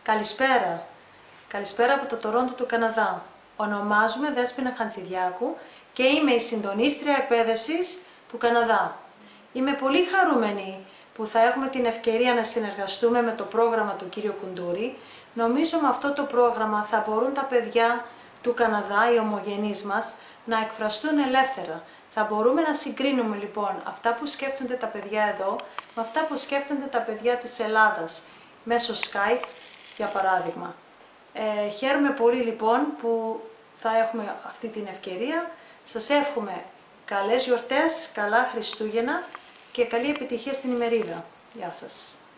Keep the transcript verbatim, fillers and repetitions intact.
Καλησπέρα. Καλησπέρα από το Τορόντο του Καναδά. Ονομάζομαι Δέσποινα Χαντσιδιάκου και είμαι η συντονίστρια εκπαίδευσης του Καναδά. Είμαι πολύ χαρούμενη που θα έχουμε την ευκαιρία να συνεργαστούμε με το πρόγραμμα του κύριου Κουντούρη. Νομίζω με αυτό το πρόγραμμα θα μπορούν τα παιδιά του Καναδά, οι ομογενείς μας, να εκφραστούν ελεύθερα. Θα μπορούμε να συγκρίνουμε λοιπόν αυτά που σκέφτονται τα παιδιά εδώ με αυτά που σκέφτονται τα παιδιά της Ελλάδας, μέσω Skype για παράδειγμα. Ε, χαίρομαι πολύ λοιπόν που θα έχουμε αυτή την ευκαιρία. Σας εύχομαι καλές γιορτές, καλά Χριστούγεννα και καλή επιτυχία στην ημερίδα. Γεια σας.